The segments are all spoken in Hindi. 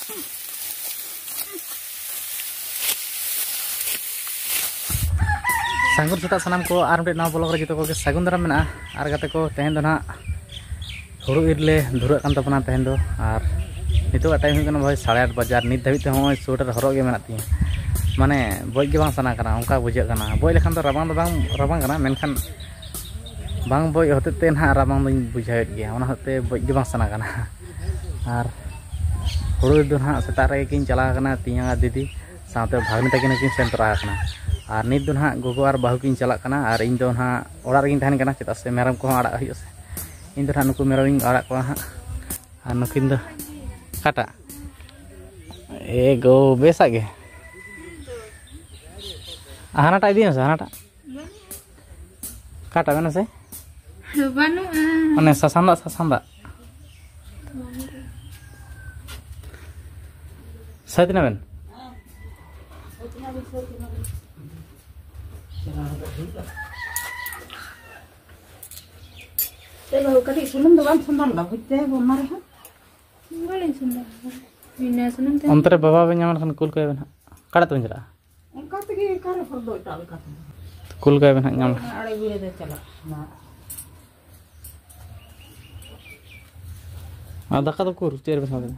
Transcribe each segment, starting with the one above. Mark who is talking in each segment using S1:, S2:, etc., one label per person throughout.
S1: Sanggur kita sanam ko ar mite naw blog re jito ko sagun daram mena ar gate ko tehen do na huru irle dhura kan tapna tehen do ar nitu time hu kana bhai 8:30 bajar nit dhabit te hoy sweater horok ge mena tiya mane boj ge bang sana kana onka bujak kana boj lekhan do rabang kana menkan bang boj hote te na rabang do bujhaet ge ona hote boj ge bang sana kana ar huru do na seta re kin chala kana tiya didi saute bhagni takin kin sentra kana আর নিত দো না গগো আর বাহু কিন চালাক কানা আর ইন দো না ওড়া রেগিন তাহেন কানা চেতা সে মেরাম ko আড়া হইছে ইন দো না নুকু মেরাম আড়া ko ha আর নুকিন দো কাটা এ গো বেসা গে আহানাটা দিন আছে আহানাটা কাটা বেনা সে বানু মানে সাসান্দা সাইদিনা বেন
S2: Kalau kali sunum doang sundan lah, kita bomar ha. Boleh sundan. Ini sunum teh.
S1: Antara bapa benyaman kan kul kaya ben. Kada tu njera.
S2: Engkau pergi karo fordo ital kata.
S1: Kul kaya ben nyam.
S2: Ada gue dah cala.
S1: Ada kata kur cer ben ada.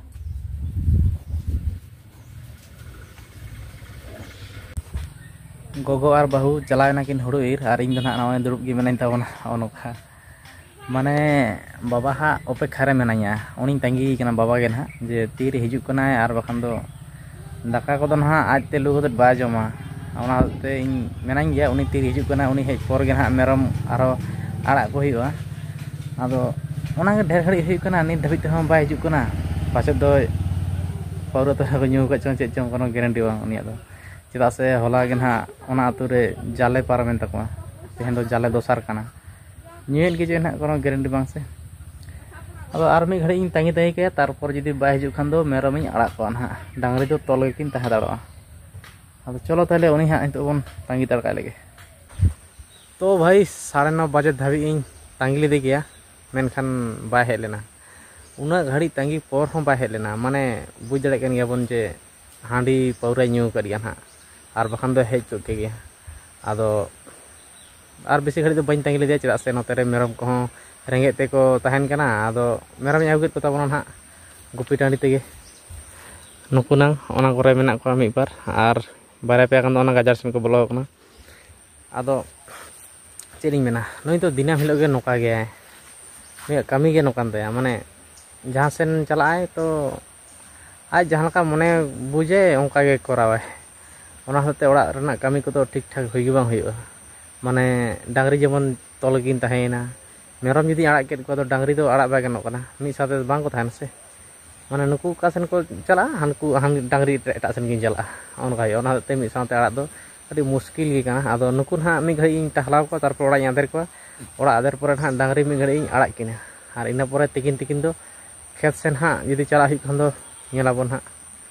S1: Gogo ar bahu jalai nakin huru ir ar ing do na nawa durup gi menain tabona onoka. Mane baba ha opekha re menanya uning tangi kana baba ge na je tir hijuk kana ar bakhan do daka ko do na aj te lu hodet ba joma ona te ing menain ge uni tir hijuk kana uni hej por ge na merom aro ara ko hiwa ado ona ge dher khari hijuk kana ni dhabit te hom ba hijuk kana pasep do pauro to ko nyu ka chong che chong kono guarantee bang uni ado cheda se hola ge na ona ature jale paramen takwa tehen do jale dosar kana nyel ge jena kono guarantee bang se ado ar mi ghadi ing tangi tahi ke tarpor jodi ba hijuk khan do merom ing arak ko na dangri do tol ge kin taha daro ado cholo tale uni ha into bon tangi tar ka lege to bhai 9:30 baje dhabi ing tangi lide gya menkhan ba he lena una ghadi tangi por hom ba he lena mane buj dare kan gya bon je handi paura nyu kariya na ar bakhan do hej chuk ke gya ado আর বেশি ঘড়ি তো বাñ তাঙ্গিলে দিয়া চেদা সে নতে রে মেরম কো রেঙ্গে te ko tahen kana ado meram nya agit kota bonon ha gupi tandi tege nukunang ona kore menak ko mi bar ar bare pe kan ona gajar sem ko bolo kana ado chering mena noi to dinam hilo ge noka ge me kami ge nokan te mane jahan sen chalai to aj jahan ka mone buje onka ge korawe ona hote ora rena kami ko to ठीक ठाक hoy ge bang hoyo mane dangri jemon tolgin tahena merom jodi arak ket ko do dangri do arak ba ganok kana mi sate bang ko tahen se mane nuku ka sen ko chala hanku han dangri eta sen gin chala on kai ona te mi sate arak do adi muskil gi kana ado nuku ha mi ghai ing tahlaw ko tarpor ora yader ko ora ader pore ha dangri mi ghai ing arak kina ar ina pore tikin do khet sen ha jodi chala hi khan do nyelabon ha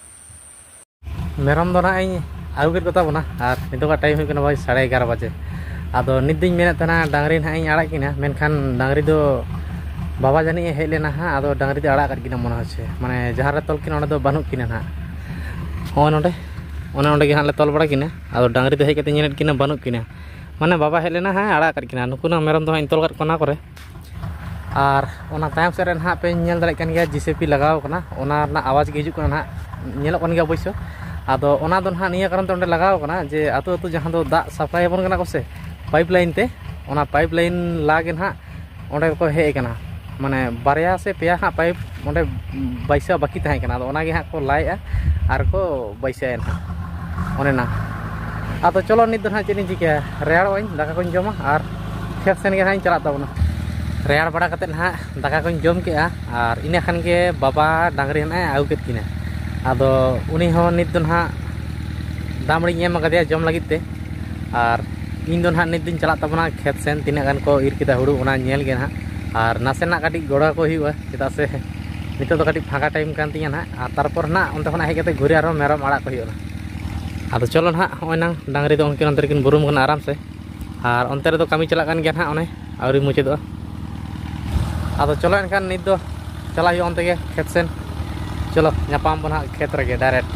S1: merom do na ing agu ket kota bona ar nitu ka time hu kana bhai 11:30 baje ado niding menak tana dangri na ing arak kina menkan dangri do baba jani hej lena ha ado dangri do arak kat kina mona hoche mane jahar re tol kina ona do banuk kina na hon onde ge ha le tol bada kina ado dangri do hej kate nyelet kina banuk kina mane baba hej lena ha arak kat kina nuku na merom do ha tol kat kona kore ar ona tayam seren ha pe nyel dare kan ge JCP lagaw kana ona na awaz ge hijuk kana na nyelok kan ge boiso ado ona do ha niya karon to onde lagaw kana je atu jahan do dak supply bon kana ko se pipeline te ona pipeline lagen ha onde ko hej kana mane barya se peya ha pipe onde baisa baki tahe kana ado ona ge ha ko lai a ar ko baisa en one na ado cholo nit do ha chini jike rear oin daka ko joma ar khet sen ge ha chala tabona rear bada katen ha daka ko jom ke a ar ina khan ge baba dangri na au ket kina ado uni ho nit do ha damri em agade jom lagit te ar इन दो ना नित दिन चला तबना खेत सेन तीना गान को इर किदा हुड़ू ओना नेल गे ना और नासेना काटी गोड़ा को हुआ चेदा से नितो तो काटी फाका टाइम कान तिया ना और तारपर ना उनते खना हेज कते घुरे आरो मेरम आड़ा को हुआ आदो चलो ना होय ना डांगरी दो उनकिन अंतर किन बुरुम कना आराम से और अंतर दो कमी चला कान गे ना ओने आवरी मुचे दो आदो चलो एनखान नित दो चला हुआ अंते गे खेत सेन चलो नापाम बना खेत रगे डायरेक्ट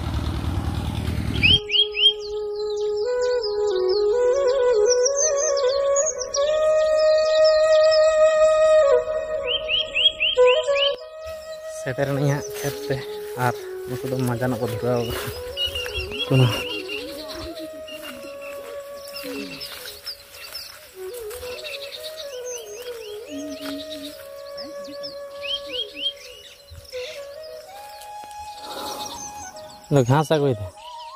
S1: सेटर नहीं है खेत पे और उनको तो मजा ना को धुरा सुनो घास आगो थे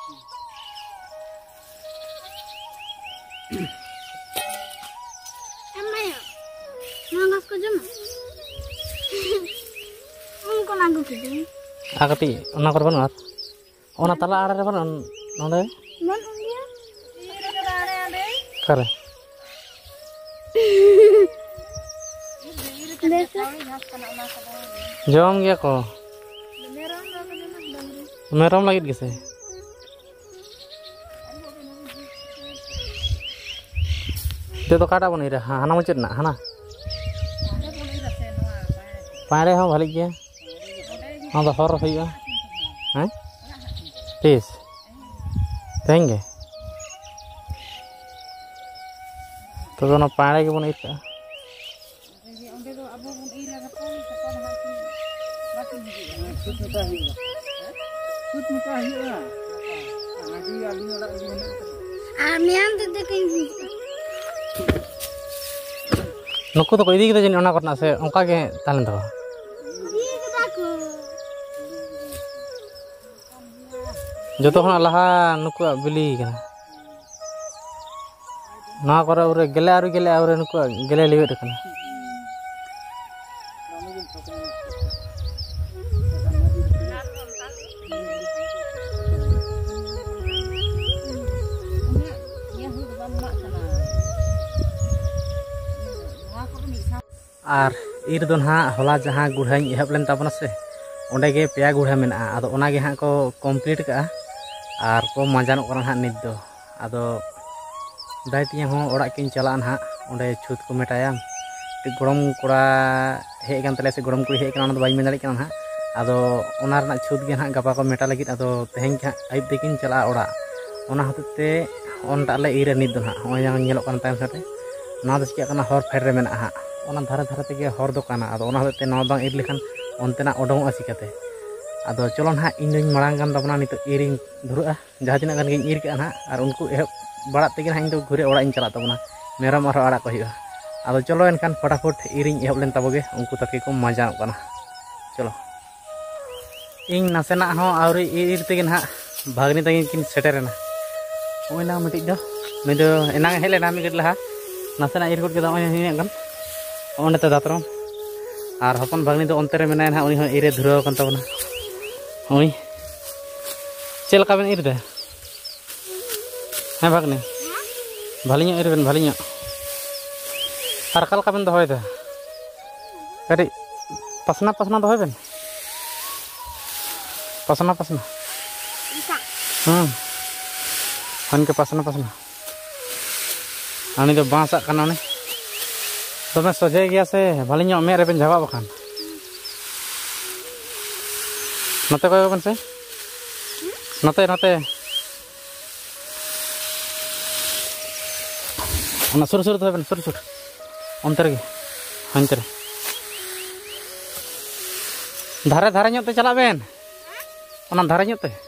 S1: आकती ओना कर बन ओना तला आड़े रे बन नोंदे करे जम गया को मेरम लगित गेसे तो काटा बन रे हाना मुचेत ना हाना पारे हो भली गया हाँ तो हर हुआ हैं तीस देंगे तो दोनों पाड़े के बन इतना नुकु तो इदी के जन करना से उनका के तालन दो जो तो लहा नुकु बिली ना करे उरे गेले आउरे नुकु गेले लिवेट कना और ईर दो ना हला जहाँ गुढ़ाई एहब लेन ताबना से ओंडे गे पेया गुढ़ा मेना आदो ओना गे हाँ को कमप्लीट का और को मजानो करा हाँ नित दो आदो दायतिया हो ओड़ा किन चला ना ओंडे छूत को मेटाया गरम कोड़ा हेज कान तले से गरम कुड़ी हेज कान बाई मेन दाड़ी कान हाँ आदो ओना रना छूत गे हाँ गपा को मेटा लगित आदो तेहें आयुब दिकिन चला ओड़ा ओना हते ओनटा ले ईर नित दो हाँ होय जहां नेलो कान तायम साथे ना दो चिका काना हर फेर रे मेना हाँ ओना धारे धारे तेगे हर दो काना आदो ओना हते नवा बांग ईर लेखान ओनतेना ओडोंगआ चिकाते आदो चलो ना इन दों मांग गान दबना नित ईरिंग धुरुआ जहाँ तिना गान गे ईर के ना और उनको एहब बड़ा तेगे ना इन दो घुरे ओड़ा इन चला तबना मेरम और आड़ा को हुआ आदो चलो एनखान फटाफट ईरिंग एहब लेन तबोगे उनको तके को मजानो काना चलो इन नासेना हो आउरी ईर तेगे ना भागनी तगे किन सेटेरेना ओइना मिटिक दो नुई दो एना हेले ना मिगट लहा नासेना ईर कोट के दा ओइ हिने ओंडे ते दातरम और हपन भागनी तो अंतरे मेना ना उनी हो इरे धुराव कान तबना ओइ चेल का बेन इर दे हैं भागनी भालियो इर बेन भालियो और कल का बेन दोहय दे करी पसना पसना दोहय बेन पसना पसना हन के पसना पसना आनी तो बांसा काना ने तो मैं सोचे गया से भालियो मेरे बेन जवाब बखान नते कोय बन से नते नते ओना सुर सुर तो बेन सुर सुर अंतर के अंतर धारे धारे ᱧᱚᱜ ᱛᱮ ᱪᱟᱞᱟᱜ ᱵᱮᱱ ओना धारे ᱧᱚᱜ ᱛᱮ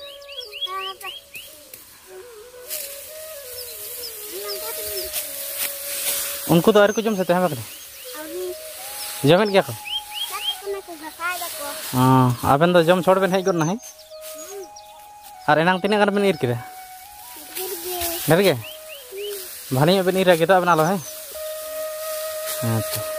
S1: उनको तो और को जम सकते हैं बकरे जमेन क्या को हाँ आबेन तो जम छोड़ बेन हेज करना है और एनांग तीन गान बेन ईर के डर के भाली बेन ईर के तो आबेन आलो है अच्छा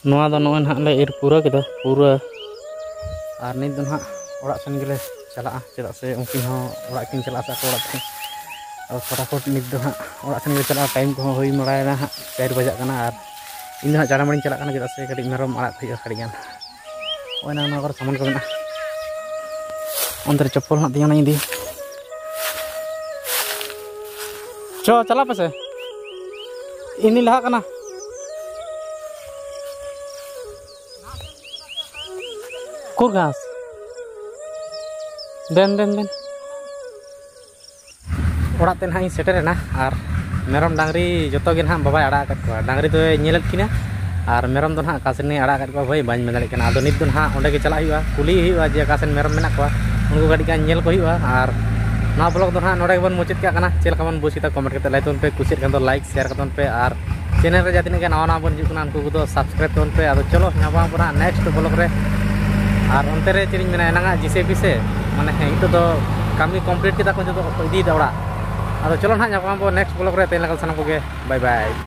S1: नोआ दो नोए नहाग ले ir पूरा केदा पूरा और नित दो नहाग ओड़ा सेन गेले चला चेदा से उनकिन हो ओड़ा किन चला सा ओड़ा थे और फटाफट नित दो नहाग ओड़ा सेन गेले चला टाइम को होई मरायना हां 4 बजे कना और इन दो जाड़ा मड़ी चला कना चेदा से कटी मेरम आड़ा थई खड़ी गान ओना ना कर सामान को मेना अंदर चप्पल हां दिया नहीं दी चो चला पसे इनी लहा कना kur gas den orat ten hain seterena ar merom dangri joto gen ha babai ada akat ko dangri do nyelet kina ar merom don ha kaseni ada akat ko bhai bañ medali kana ado nit don ha onde ge chala hiwa kuli hiwa je kasen merom mena ko unku gadi kan nyel ko hiwa ar na blog don ha node bon mucit ka kana chel kaman busi ta comment kate laiton pe kusit kan do like share katon pe ar channel re jatin ge nawa bon jukuna unku do subscribe ton pe ado cholo nyaba pura next blog re और अंते रे चिरिंग मेना एनांगा जीसीबी से माने हितो दो कमी कंप्लीट किता को जो इदी दौड़ा अदो चलो ना नेक्स्ट ब्लॉग रे तेन लगल सनम को गे बाय बाय।